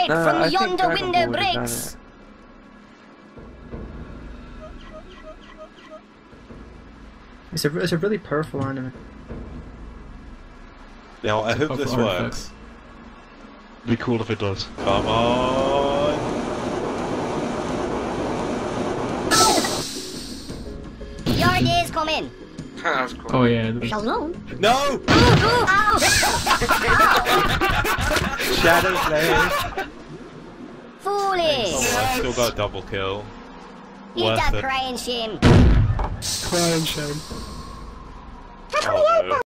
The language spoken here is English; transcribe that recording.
Escape from yonder window breaks. It's a really powerful anime. Now I hope this works. It'd be cool if it does. Come on! Your day's coming. That was cool. Oh yeah. Shalom. No! Shadow players. Foolish. Oh, I still got a double kill. Eat Worth that it. crying shame. Crying shame. Oh, no.